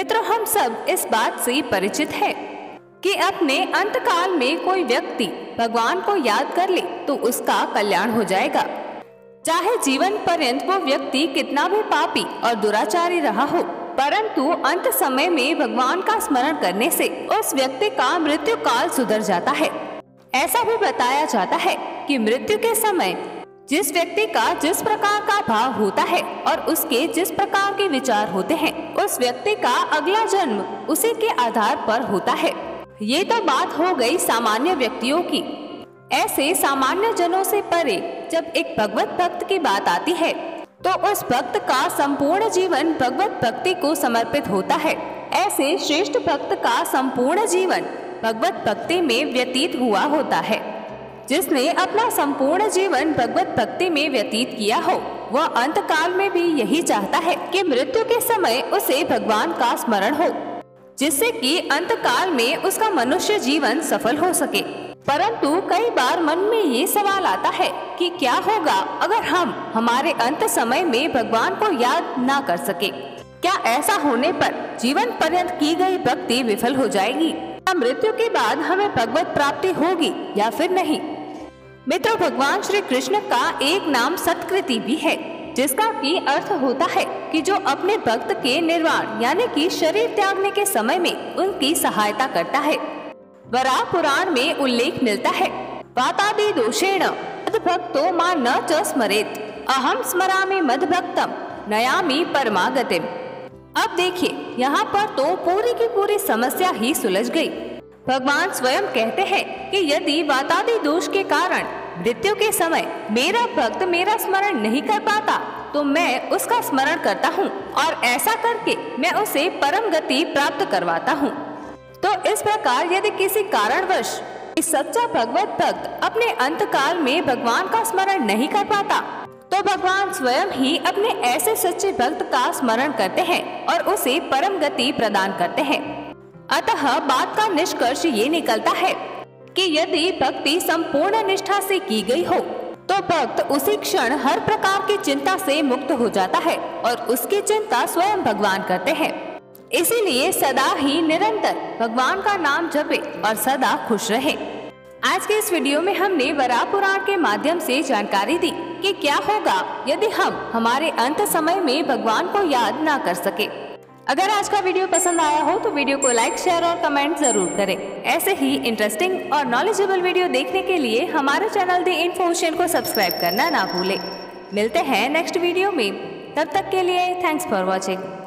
मित्रों, हम सब इस बात से परिचित है कि अपने अंतकाल में कोई व्यक्ति भगवान को याद कर ले तो उसका कल्याण हो जाएगा। चाहे जीवन पर्यंत वो व्यक्ति कितना भी पापी और दुराचारी रहा हो, परंतु अंत समय में भगवान का स्मरण करने से उस व्यक्ति का मृत्यु काल सुधर जाता है। ऐसा भी बताया जाता है कि मृत्यु के समय जिस व्यक्ति का जिस प्रकार का भाव होता है और उसके जिस प्रकार के विचार होते हैं, उस व्यक्ति का अगला जन्म उसी के आधार पर होता है। ये तो बात हो गई सामान्य व्यक्तियों की। ऐसे सामान्य जनों से परे जब एक भगवत भक्त की बात आती है तो उस भक्त का संपूर्ण जीवन भगवत भक्ति को समर्पित होता है। ऐसे श्रेष्ठ भक्त का संपूर्ण जीवन भगवत भक्ति में व्यतीत हुआ होता है। जिसने अपना संपूर्ण जीवन भगवत भक्ति में व्यतीत किया हो, वह अंत काल में भी यही चाहता है कि मृत्यु के समय उसे भगवान का स्मरण हो, जिससे कि अंत काल में उसका मनुष्य जीवन सफल हो सके। परंतु कई बार मन में ये सवाल आता है कि क्या होगा अगर हम हमारे अंत समय में भगवान को याद ना कर सके। क्या ऐसा होने पर जीवन पर्यंत की गई भक्ति विफल हो जाएगी? क्या मृत्यु के बाद हमें भगवत प्राप्ति होगी या फिर नहीं? मित्रों, भगवान श्री कृष्ण का एक नाम सत्कृति भी है, जिसका की अर्थ होता है कि जो अपने भक्त के निर्वाण यानी कि शरीर त्यागने के समय में उनकी सहायता करता है। वराह पुराण में उल्लेख मिलता है, वातादि दोषेण मद्भक्तो मां न च स्मरेत्, अहम स्मरामि मद्भक्तम नयामि परमागतिम। अब देखिए, यहाँ पर तो पूरी की पूरी समस्या ही सुलझ गई। भगवान स्वयं कहते हैं कि यदि वातादि दोष के कारण मृत्यु के समय मेरा भक्त मेरा स्मरण नहीं कर पाता तो मैं उसका स्मरण करता हूँ और ऐसा करके मैं उसे परम गति प्राप्त करवाता हूँ। तो इस प्रकार यदि किसी कारणवश सच्चा भगवत भक्त अपने अंत काल में भगवान का स्मरण नहीं कर पाता तो भगवान स्वयं ही अपने ऐसे सच्चे भक्त का स्मरण करते हैं और उसे परम गति प्रदान करते हैं। अतः बात का निष्कर्ष ये निकलता है कि यदि भक्ति संपूर्ण निष्ठा से की गई हो तो भक्त उसी क्षण हर प्रकार की चिंता से मुक्त हो जाता है और उसकी चिंता स्वयं भगवान करते हैं। इसीलिए सदा ही निरंतर भगवान का नाम जपे और सदा खुश रहे। आज के इस वीडियो में हमने वराह पुराण के माध्यम से जानकारी दी कि क्या होगा यदि हम हमारे अंत समय में भगवान को याद ना कर सके। अगर आज का वीडियो पसंद आया हो तो वीडियो को लाइक, शेयर और कमेंट जरूर करें। ऐसे ही इंटरेस्टिंग और नॉलेजेबल वीडियो देखने के लिए हमारे चैनल द इन्फो ओशियन को सब्सक्राइब करना ना भूलें। मिलते हैं नेक्स्ट वीडियो में, तब तक के लिए थैंक्स फॉर वॉचिंग।